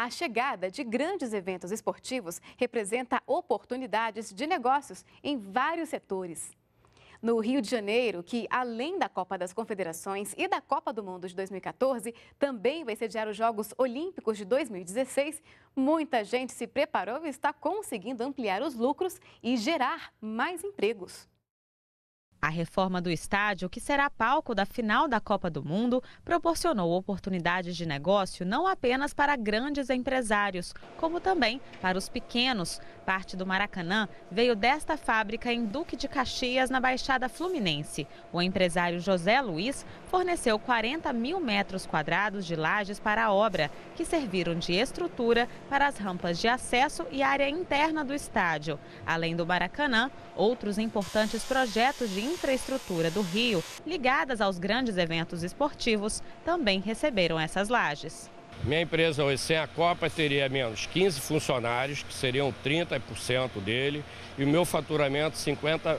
A chegada de grandes eventos esportivos representa oportunidades de negócios em vários setores. No Rio de Janeiro, que além da Copa das Confederações e da Copa do Mundo de 2014, também vai sediar os Jogos Olímpicos de 2016, muita gente se preparou e está conseguindo ampliar os lucros e gerar mais empregos. A reforma do estádio, que será palco da final da Copa do Mundo, proporcionou oportunidades de negócio não apenas para grandes empresários, como também para os pequenos. Parte do Maracanã veio desta fábrica em Duque de Caxias, na Baixada Fluminense. O empresário José Luiz forneceu 40 mil metros quadrados de lajes para a obra, que serviram de estrutura para as rampas de acesso e área interna do estádio. Além do Maracanã, outros importantes projetos de infraestrutura do Rio, ligadas aos grandes eventos esportivos, também receberam essas lajes. Minha empresa hoje, sem a Copa, teria menos 15 funcionários, que seriam 30% dele, e o meu faturamento 50%.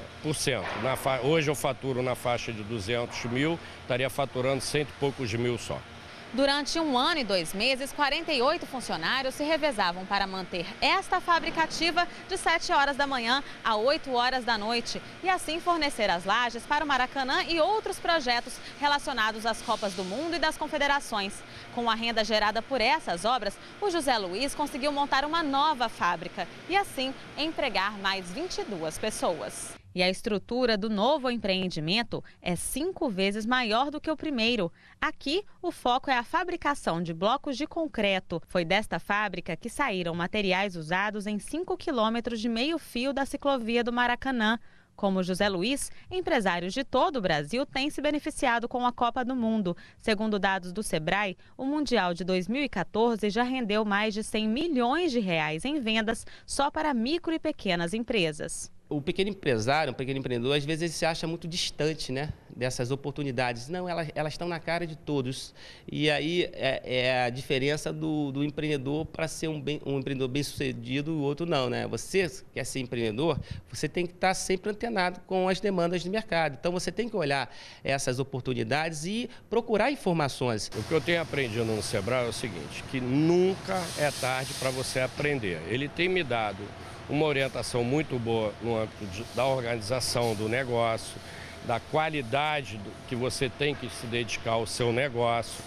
Hoje eu faturo na faixa de 200 mil, estaria faturando 100 e poucos mil só. Durante 1 ano e 2 meses, 48 funcionários se revezavam para manter esta fábrica ativa de 7 horas da manhã a 8 horas da noite e assim fornecer as lajes para o Maracanã e outros projetos relacionados às Copas do Mundo e das Confederações. Com a renda gerada por essas obras, o José Luiz conseguiu montar uma nova fábrica e assim empregar mais 22 pessoas. E a estrutura do novo empreendimento é 5 vezes maior do que o primeiro. Aqui, o foco é a fabricação de blocos de concreto. Foi desta fábrica que saíram materiais usados em 5 quilômetros de meio-fio da ciclovia do Maracanã. Como José Luiz, empresários de todo o Brasil têm se beneficiado com a Copa do Mundo. Segundo dados do Sebrae, o Mundial de 2014 já rendeu mais de 100 milhões de reais em vendas só para micro e pequenas empresas. O pequeno empresário, o pequeno empreendedor, às vezes ele se acha muito distante, né, dessas oportunidades. Não, elas estão na cara de todos. E aí é a diferença do empreendedor para ser um empreendedor bem-sucedido e o outro não, né? Você quer ser empreendedor, você tem que estar sempre antenado com as demandas do mercado. Então, você tem que olhar essas oportunidades e procurar informações. O que eu tenho aprendido no Sebrae é o seguinte, que nunca é tarde para você aprender. Ele tem me dado uma orientação muito boa no âmbito da organização do negócio, da qualidade que você tem que se dedicar ao seu negócio,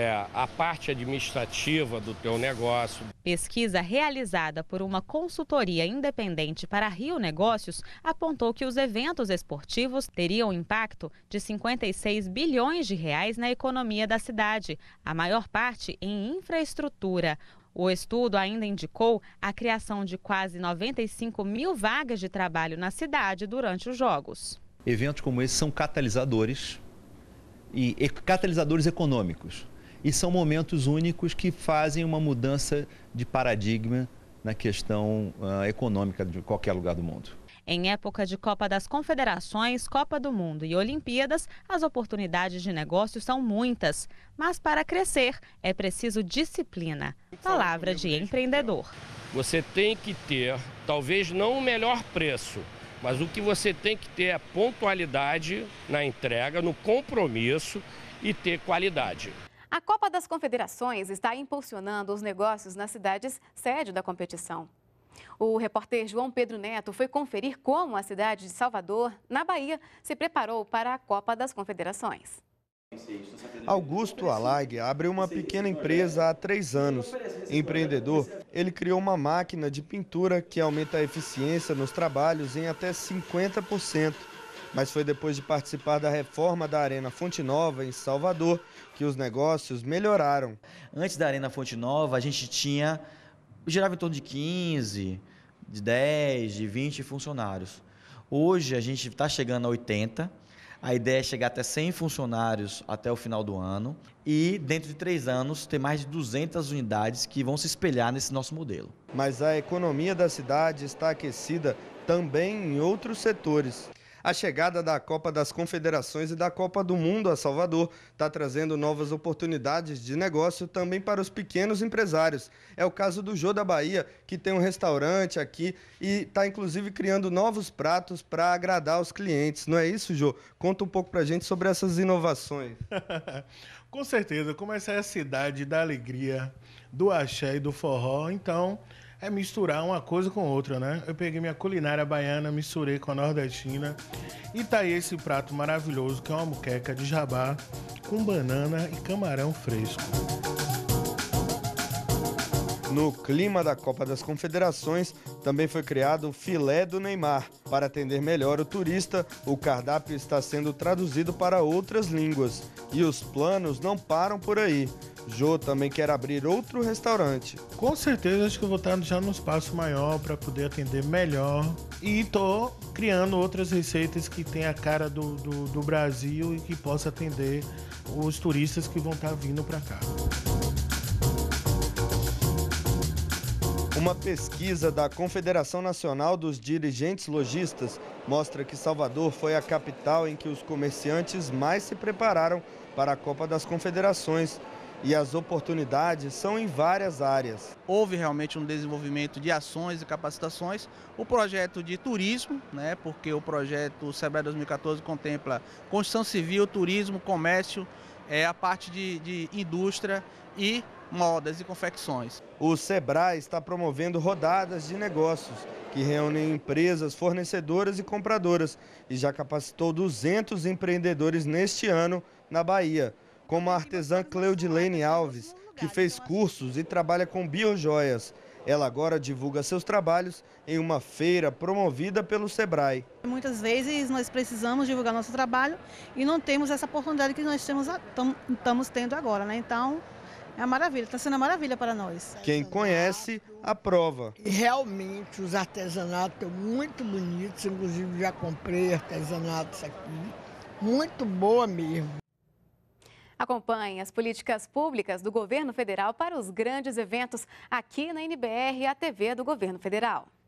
a parte administrativa do teu negócio. Pesquisa realizada por uma consultoria independente para Rio Negócios apontou que os eventos esportivos teriam impacto de 56 bilhões de reais na economia da cidade, a maior parte em infraestrutura. O estudo ainda indicou a criação de quase 95 mil vagas de trabalho na cidade durante os Jogos. Eventos como esse são catalisadores econômicos e são momentos únicos que fazem uma mudança de paradigma na questão econômica de qualquer lugar do mundo. Em época de Copa das Confederações, Copa do Mundo e Olimpíadas, as oportunidades de negócio são muitas. Mas para crescer é preciso disciplina. Palavra de empreendedor. Você tem que ter, talvez não o melhor preço, mas o que você tem que ter é pontualidade na entrega, no compromisso e ter qualidade. A Copa das Confederações está impulsionando os negócios nas cidades sede da competição. O repórter João Pedro Neto foi conferir como a cidade de Salvador, na Bahia, se preparou para a Copa das Confederações. Augusto Alag abre uma pequena empresa há 3 anos. Empreendedor, ele criou uma máquina de pintura que aumenta a eficiência nos trabalhos em até 50%. Mas foi depois de participar da reforma da Arena Fonte Nova, em Salvador, que os negócios melhoraram. Antes da Arena Fonte Nova, a gente girava em torno de 15, de 10, de 20 funcionários. Hoje a gente está chegando a 80, a ideia é chegar até 100 funcionários até o final do ano e dentro de 3 anos ter mais de 200 unidades que vão se espelhar nesse nosso modelo. Mas a economia da cidade está aquecida também em outros setores. A chegada da Copa das Confederações e da Copa do Mundo a Salvador está trazendo novas oportunidades de negócio também para os pequenos empresários. É o caso do Jô da Bahia, que tem um restaurante aqui e está inclusive criando novos pratos para agradar os clientes. Não é isso, Jô? Conta um pouco para a gente sobre essas inovações. Com certeza, como essa é a cidade da alegria, do axé e do forró, então é misturar uma coisa com outra, né? Eu peguei minha culinária baiana, misturei com a nordestina e tá aí esse prato maravilhoso que é uma moqueca de jabá com banana e camarão fresco. No clima da Copa das Confederações, também foi criado o filé do Neymar. Para atender melhor o turista, o cardápio está sendo traduzido para outras línguas. E os planos não param por aí. Jô também quer abrir outro restaurante. Com certeza, acho que eu vou estar já num espaço maior para poder atender melhor. E tô criando outras receitas que tem a cara do Brasil e que possa atender os turistas que vão estar vindo para cá. Uma pesquisa da Confederação Nacional dos Dirigentes Lojistas mostra que Salvador foi a capital em que os comerciantes mais se prepararam para a Copa das Confederações. E as oportunidades são em várias áreas. Houve realmente um desenvolvimento de ações e capacitações. O projeto de turismo, né, porque o projeto Sebrae 2014 contempla construção civil, turismo, comércio, a parte de indústria e modas e confecções. O Sebrae está promovendo rodadas de negócios que reúnem empresas, fornecedoras e compradoras e já capacitou 200 empreendedores neste ano na Bahia, como a artesã Cleudilene Alves, que fez cursos e trabalha com biojoias. Ela agora divulga seus trabalhos em uma feira promovida pelo Sebrae. Muitas vezes nós precisamos divulgar nosso trabalho e não temos essa oportunidade que nós estamos tendo agora, né? Então, é uma maravilha, está sendo uma maravilha para nós. Quem conhece, aprova. E realmente os artesanatos estão muito bonitos, inclusive já comprei artesanatos aqui, muito boa mesmo. Acompanhe as políticas públicas do governo federal para os grandes eventos aqui na NBR, a TV do governo federal.